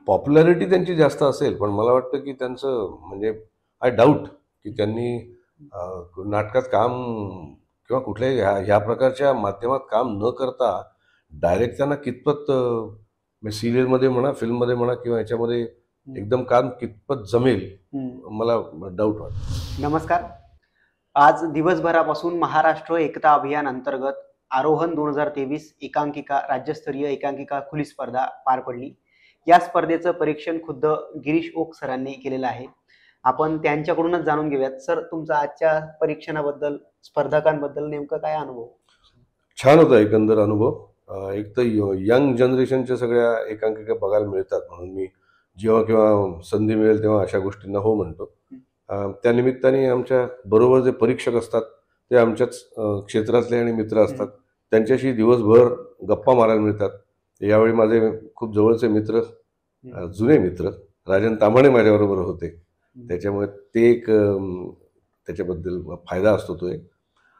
Popularity त्यांची जास्त असेल, पण मला वाटतं की त्यांचं म्हणजे आय डाऊट की त्यांनी नाटकात काम किंवा कुठल्याही ह्या प्रकारच्या माध्यमात काम न करता डायरेक्ट त्यांना कितपत सिरियलमध्ये म्हणा, फिल्ममध्ये म्हणा किंवा ह्याच्यामध्ये एकदम काम कितपत जमेल, मला डाऊट वाटतं. नमस्कार. आज दिवसभरापासून महाराष्ट्र एकता अभियान अंतर्गत आरोहन 2023 एकांकिका राज्यस्तरीय एकांकिका खुली स्पर्धा पार पडली. या स्पर्धेचं परीक्षण खुद्द गिरीश ओक सरांनी केलेलं आहे. आपण त्यांच्याकडूनच जाणून घेऊयात. सर, तुमचा आजच्या परीक्षणाबद्दल, स्पर्धकांबद्दल नेमका काय अनुभव? छान होता एकंदर अनुभव. एक तर यंग जनरेशनच्या सगळ्या एकांकिका बघायला मिळतात, म्हणून मी जेव्हा केव्हा संधी मिळेल तेव्हा अशा गोष्टींना हो म्हणतो. त्या निमित्ताने आमच्या बरोबर जे परीक्षक असतात ते आमच्याच क्षेत्रातले आणि मित्र असतात, त्यांच्याशी दिवसभर गप्पा मारायला मिळतात. यावेळी माझे खूप जवळचे मित्र, जुने मित्र राजन तांबणे माझ्याबरोबर होते, त्याच्यामुळे ते एक त्याच्याबद्दल फायदा असतो तो एक.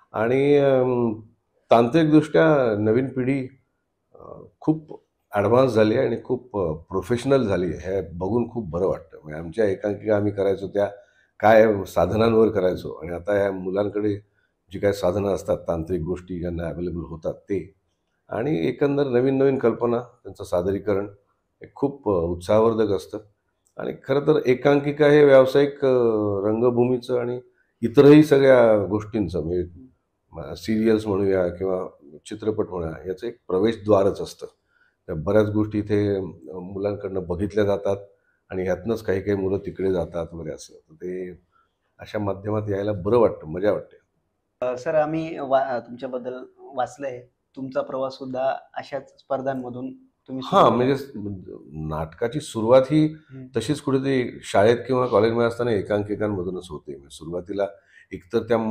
आणि तांत्रिकदृष्ट्या नवीन पिढी खूप ॲडव्हान्स झाली आहे आणि खूप प्रोफेशनल झाली आहे. हे बघून खूप बरं वाटतं. म्हणजे आमच्या एकांकिका आम्ही करायचो त्या काय साधनांवर करायचो, आणि आता या मुलांकडे जी काय साधनं असतात, तांत्रिक गोष्टी ज्यांना अवेलेबल होतात ते, आणि एकंदर नवीन नवीन कल्पना, त्यांचं सादरीकरण हे खूप उत्साहवर्धक असतं. आणि खरं तर एकांकिका हे व्यावसायिक रंगभूमीचं आणि इतरही सगळ्या गोष्टींचं, म्हणजे सिरियल्स म्हणूया किंवा चित्रपट म्हणा, याचं एक प्रवेशद्वारच असतं. त्या बऱ्याच गोष्टी इथे मुलांकडनं बघितल्या जातात आणि ह्यातनंच काही काही मुलं तिकडे जातात वगैरे असं. तर ते अशा माध्यमात यायला बरं वाटतं, मजा वाटते. सर, आम्ही तुमच्याबद्दल वाचलंय. तुमचा प्रवास सुद्धा अशाच स्पर्धांमधून तुम्ही हां, म्हणजे नाटकाची सुरुवात ही तशीच कुठेतरी शाळेत किंवा कॉलेजमध्ये असताना एकांकिकांमधूनच होते. सुरुवातीला एकतर त्या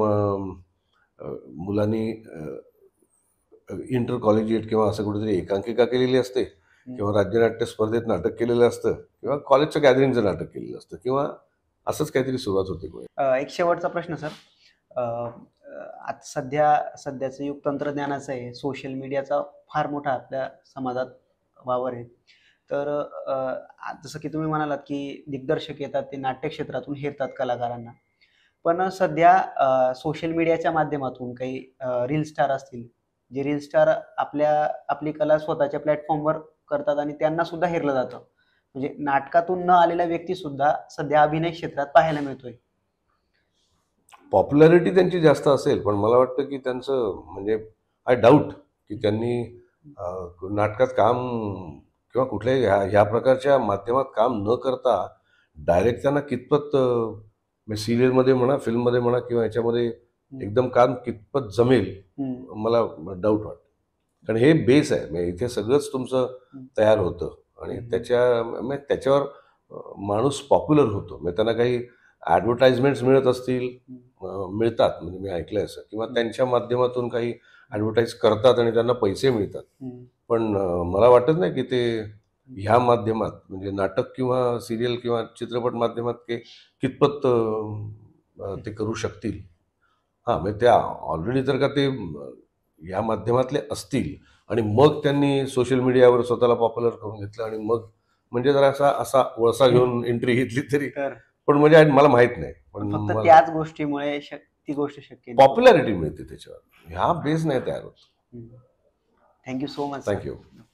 मुलांनी इंटर कॉलेजिएट किंवा असं कुठेतरी एकांकिका केलेली असते, किंवा राज्यनाट्य स्पर्धेत नाटक केलेलं असतं, किंवा कॉलेजच्या गॅदरिंगचं नाटक केलेलं असतं, किंवा असंच काहीतरी सुरुवात होते. एक शेवटचा प्रश्न सर. आता सध्याचं युग तंत्रज्ञानाचं आहे, सोशल मीडियाचा फार मोठा आपल्या समाजात वावर आहे. तर जसं की तुम्ही म्हणालात की दिग्दर्शक येतात, ते नाट्य क्षेत्रातून हेरतात कलाकारांना, पण सध्या सोशल मीडियाच्या माध्यमातून काही रील स्टार असतील, जे रील स्टार आपली कला स्वतःच्या प्लॅटफॉर्मवर करतात आणि त्यांना सुद्धा हेरलं जातं. म्हणजे नाटकातून न आलेला व्यक्ती सुद्धा सध्या अभिनय क्षेत्रात पाहायला मिळतोय. पॉप्युलॅरिटी त्यांची जास्त असेल, पण मला वाटतं की त्यांचं म्हणजे आय डाऊट की त्यांनी नाटकात काम किंवा कुठल्याही ह्या प्रकारच्या माध्यमात काम न करता डायरेक्ट त्यांना कितपत सिरियलमध्ये म्हणा, फिल्ममध्ये म्हणा किंवा ह्याच्यामध्ये एकदम काम कितपत जमेल, मला डाऊट वाटतं. कारण हे बेस आहे, म्हणजे इथे सगळंच तुमचं तयार होतं आणि त्याच्यावर माणूस पॉप्युलर होतो. म्हणजे त्यांना काही ॲडव्हर्टाइजमेंट्स मिळत असतील, मिळतात, म्हणजे मी ऐकलंय असं, किंवा त्यांच्या माध्यमातून काही ॲडव्हर्टाईज करतात आणि त्यांना पैसे मिळतात. पण मला वाटत नाही की ते ह्या माध्यमात, म्हणजे नाटक किंवा सिरियल किंवा चित्रपट माध्यमात ते कितपत ते करू शकतील. हां, म्हणजे त्या ऑलरेडी जर का ते ह्या माध्यमातले असतील आणि मग त्यांनी सोशल मीडियावर स्वतःला पॉप्युलर करून घेतलं आणि मग म्हणजे जर असा वळसा घेऊन एंट्री घेतली तरी, पण म्हणजे मला माहित नाही, पण त्याच गोष्टीमुळे ती गोष्ट शक्य, पॉप्युलॅरिटी मिळते त्याच्यावर, ह्या बेस नाही तयार होत. Thank you so much. थँक्यू.